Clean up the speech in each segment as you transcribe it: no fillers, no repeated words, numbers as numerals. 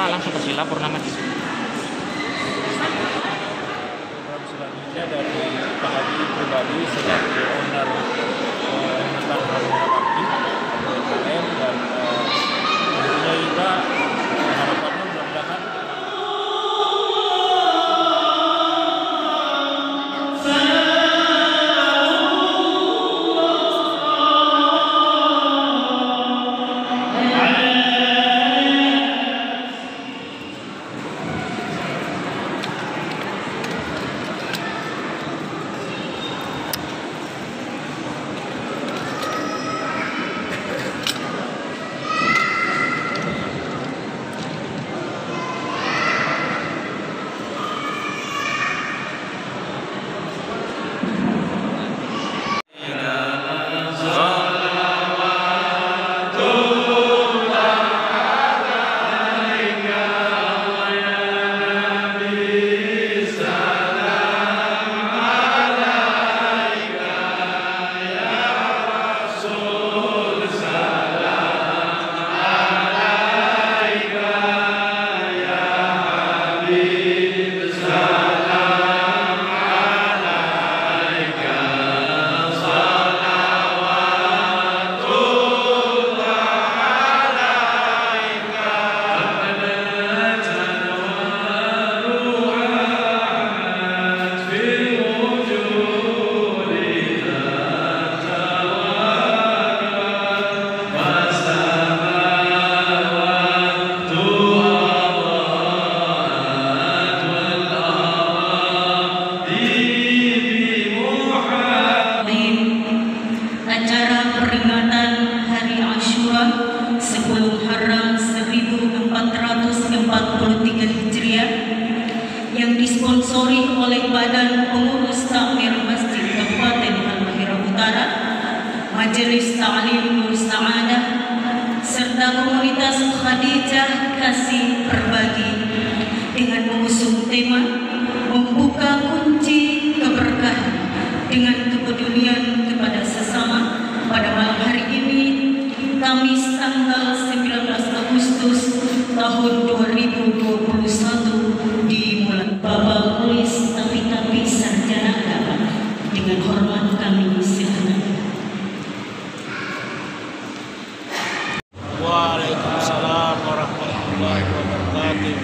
kita langsung ke sila purnama. Program selanjutnya dari Pak Hadi pribadi sebagai owner Hutan Merah Bakti UMKM, dan tentunya juga harapannya mudah-mudahan Muharram 1443 Hijriah yang disponsori oleh Badan Pengurus Takmir Masjid Kabupaten Halmahera Utara, Majelis Ta'lim Nur Sa'adah, serta komunitas Khadijah Kasih Berbagi dengan mengusung tema membuka kunci keberkahan dengan kepedulian kepada sesama. Pada malam hari ini, Kamis tanggal 19 Agustus tahun 2021, dimulai Bapak Polis Tapi Sarjana dengan hormat kami segenap. Waalaikumsalam warahmatullahi wabarakatuh.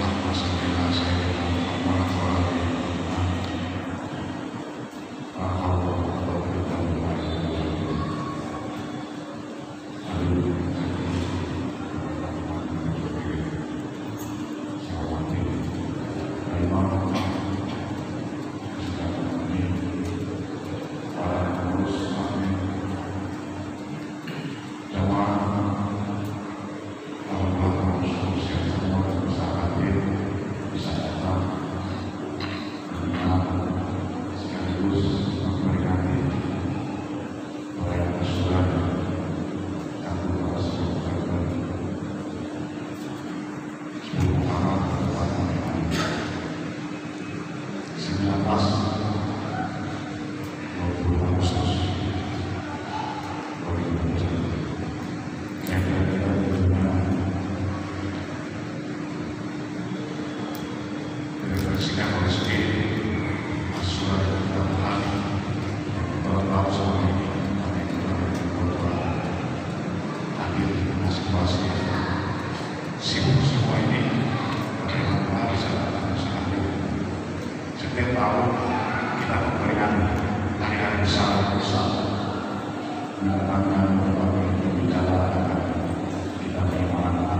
Setiap tahun kita memberikan hari-hari bersama-sama, mendatangkan berbagai pembicaraan, kita beriman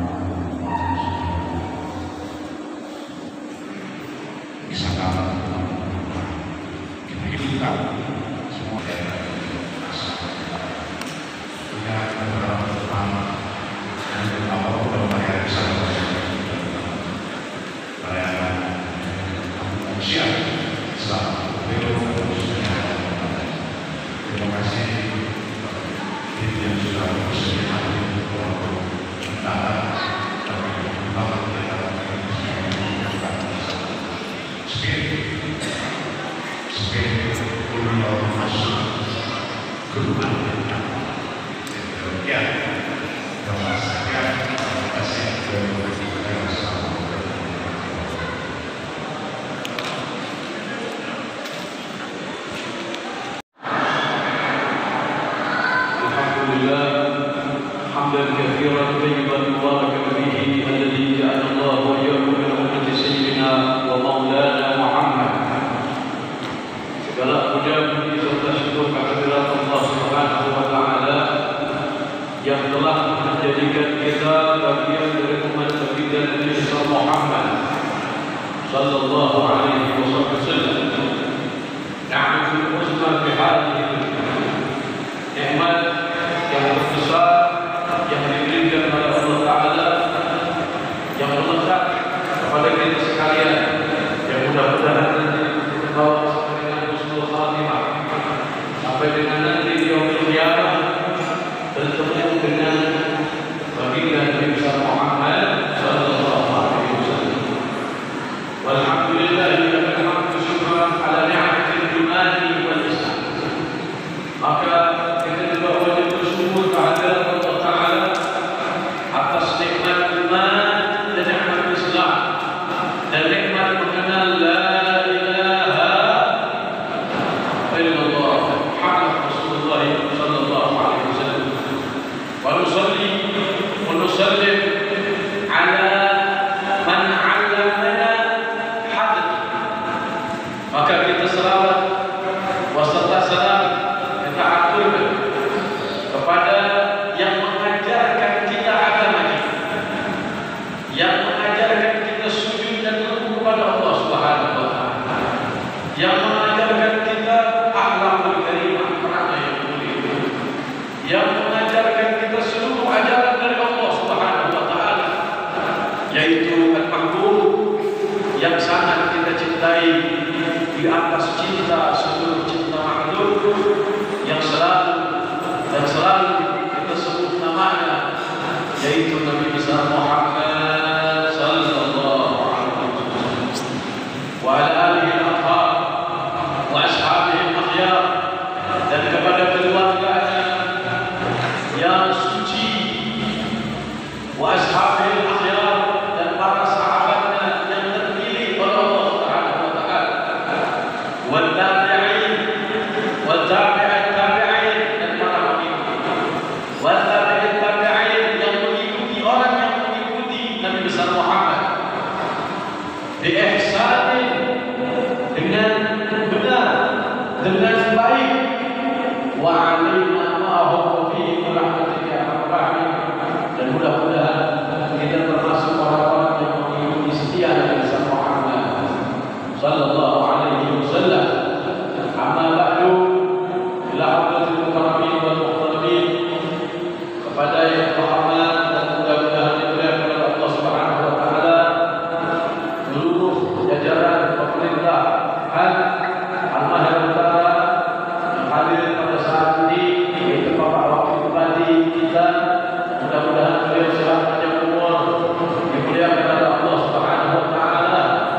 bisa kita hidupkan semua punya beberapa pertama dan pertama berbayar bersama-sama perayaan manusia. Terima kasih yang sudah bersedia datang terima kasih. sallallahu alaihi wasallam. Na'udzu billahi fi hadhihi nikmat yang besar yang diberikan oleh Allah Taala yang melekat kepada kita sekalian, yang mudah-mudahan nanti kita bawa sampai dengan husnul khatimah, sampai dengan nanti di yaumil qiyamah bertemu dengan baginda Nabi Muhammad sallallahu alaihi wasallam. Walhamdulillahillazil hamdu syukran ala ni'matil imani wal islam. Maka kita juga wajib bersyukur kehadirat Allah Taala atas nikmat iman dan nikmat Islam dan nikmat mengenal la ilaha illallah Muhammad Rasulullah sallallahu alaihi wasallam. Wa nusalli wa nusallim ala man 'allamana hadd. Maka kita selawat wassalatu salam kita aturkan kepada yang mengajarkan kita agama kita, yang mengajarkan kita sujud dan rukuk kepada Allah Subhanahu wa taala, yang mengajarkan kita akhlakul karimah, perangai yang mulia, yang mengajarkan kita seluruh ajaran dari Allah Subhanahu wa taala, yaitu al-mahbub yang sangat kita cintai di atas cinta seluruh cinta makhluk, yang selalu dan selalu kita sebut namanya, yaitu Nabi besar Muhammad sallallahu alaihi wasallam wa ala alihi al-athhar wa ashabihi al-akhyar, dan kepada keluarganya yang suci, wa ashabihi al-akhyar, dan para sahabatnya yang terpilih oleh Allah Subhanahu wa taala, wal tabi'in wal tabi'at tabi'in, dan para pengikut, wal tabi'at tabi'in, yang mengikuti orang yang mengikuti Nabi besar Muhammad bi ihsanin, dengan benar, dengan baik, wa alaina ma huwa fihi rahmatika ya rabbal alamin, dan mudah-mudahan kita termasuk orang-orang yang mengikuti setia Nabi besar Muhammad sallallahu alaihi wasallam. Amma ba'du, ila hadratil mukarramin wal muhtaramin, kepada yang terhormat dan mudah-mudahan dimuliakan oleh Allah Subhanahu wa taala, seluruh jajaran pemerintahan Halmahera Utara yang hadir pada saat ini, yaitu Bapak Wakil Bupati kita, mudah-mudahan beliau sehat panjang umur, dimuliakan oleh Allah Subhanahu wa taala,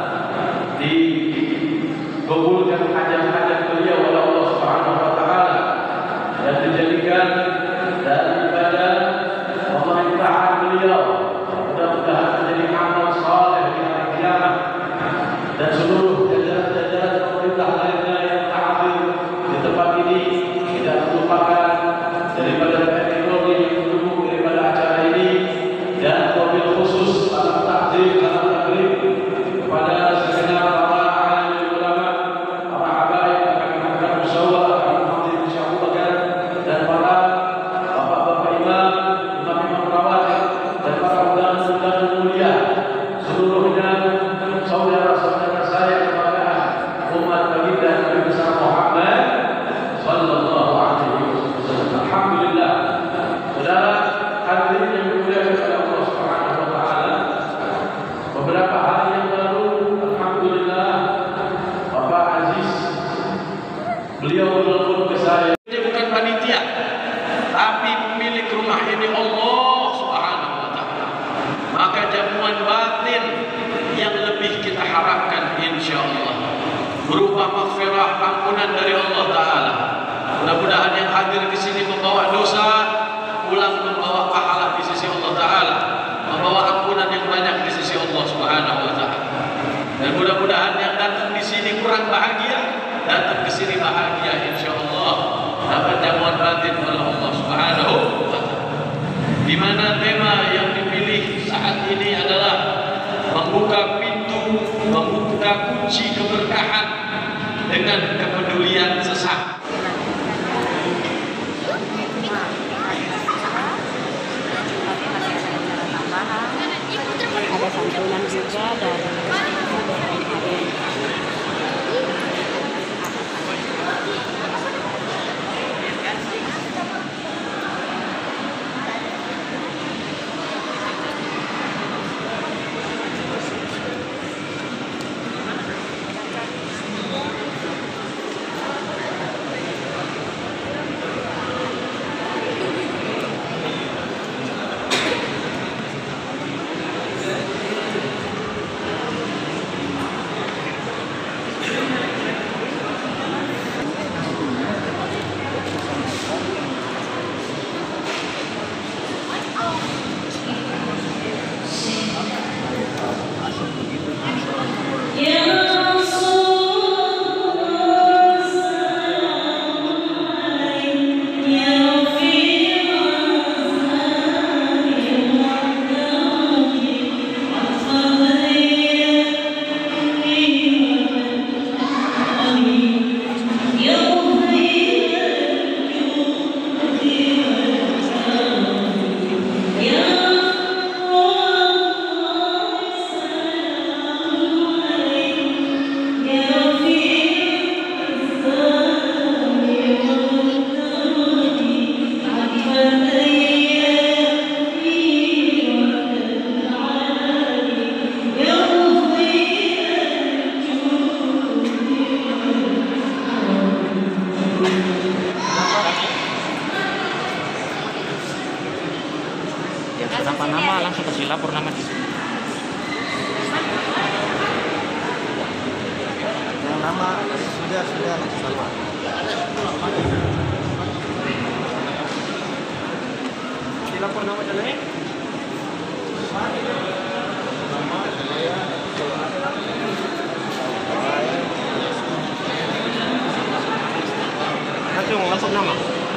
dikabulkan hajat-hajat beliau oleh Allah Subhanahu wa taala, dan dijadikan daripada pemerintahan beliau mudah-mudahan menjadi amal saleh di hari kiamat, dan seluruh jajaran-jajaran pemerintah lainnya yang hadir di tempat ini tidak melupakan daripada TNI Polri yang mendukung daripada acara ini, dan wabil khusus salam takzim, salam takrib kepada segenap para alim ulama, para habaib, akan musyawarah, akan musyawarah, dan para bapak-bapak imam, imam-imam rawatib, dan para ulama-ulama mulia, seluruhnya saudara-saudara saya kepada umat baginda Nabi besar Muhammad sallallahu alaihi wasallam. Alhamdulillah, saudara hadirin yang dimuliakan oleh Allah Subhanahu wa taala, beberapa hari yang lalu, alhamdulillah, Bapak Aziz beliau menelpon ke saya. Dia bukan panitia, tapi pemilik rumah ini Allah Subhanahu wa taala. Maka jamuan batin yang lebih kita harapkan insyaallah berupa maghfirah, ampunan dari Allah taala. Mudah-mudahan yang hadir di sini membawa dosa, pulang membawa pahala di sisi Allah taala, membawa ampunan yang banyak di sisi Allah Subhanahu wa taala. Dan mudah-mudahan yang datang di sini kurang bahagia, datang ke sini bahagia insyaallah, dapat jamuan batin oleh Allah Subhanahu wa taala. Di mana tema yang dipilih saat ini adalah membuka pintu, membuka kunci keberkahan dengan kepedulian sesama. Ada santunan juga dari Nama sudah sama. Dilapor nama jalan nanti mau lapor nama.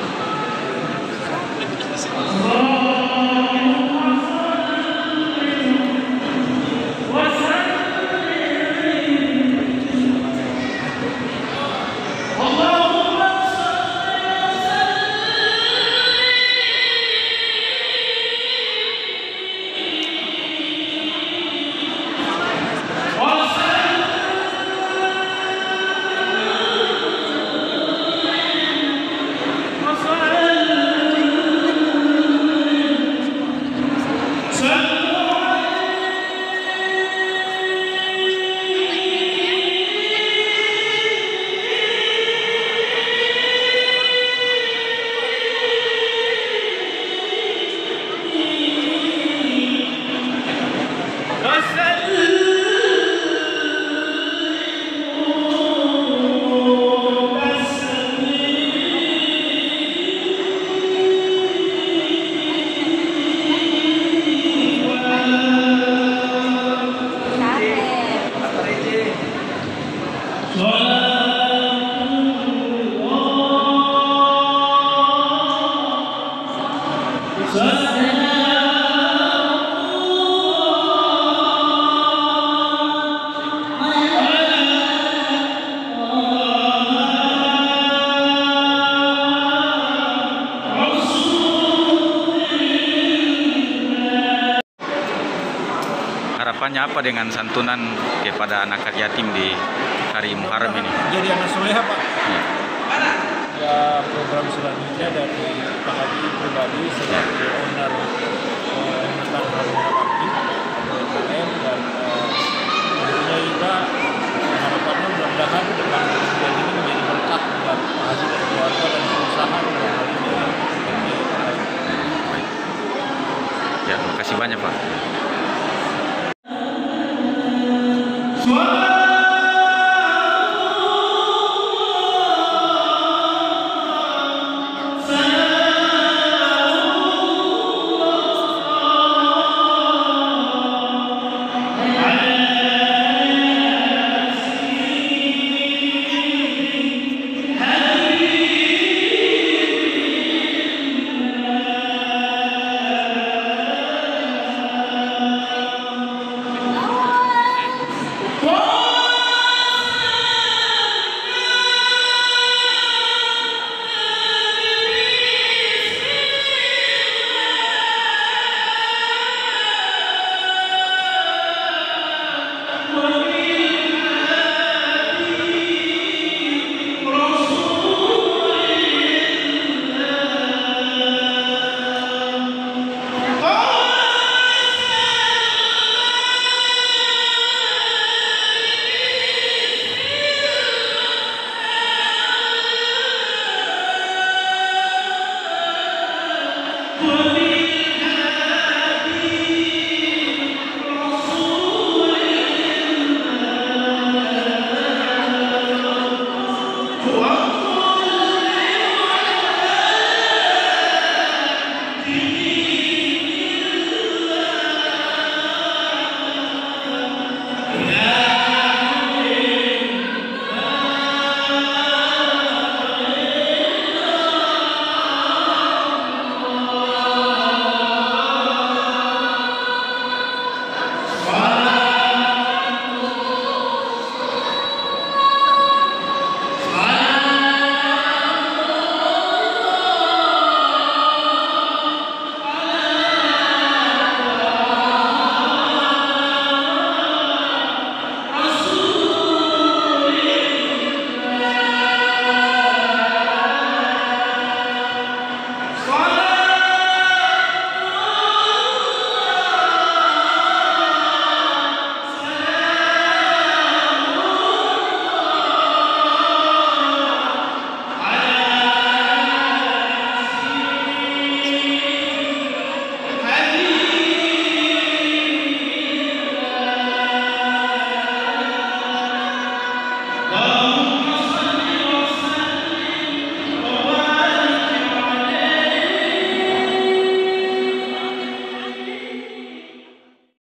Harapannya apa dengan santunan kepada anak yatim di hari Muharram ini? Jadi anak soleha Pak. Ya program selanjutnya dari Pak Haji pribadi sebagai owner Himatan Harmona Bakti UMKM dan tentunya juga harapannya mudah-mudahan dengan kegiatan ini menjadi berkah buat Pak Haji dan keluarga dan perusahaan dalam hal ini. Ya, terima kasih banyak Pak. Whoa! Allahumma